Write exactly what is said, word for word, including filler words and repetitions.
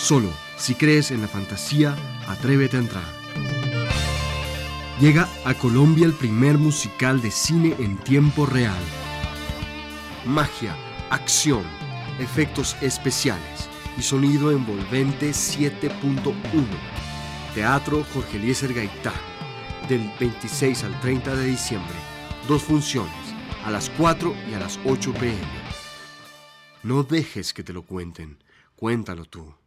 Solo, si crees en la fantasía, atrévete a entrar. Llega a Colombia el primer musical de cine en tiempo real. Magia, acción, efectos especiales y sonido envolvente siete punto uno. Teatro Jorge Eliezer Gaitán, del veintiséis al treinta de diciembre. Dos funciones, a las cuatro y a las ocho p m No dejes que te lo cuenten, cuéntalo tú.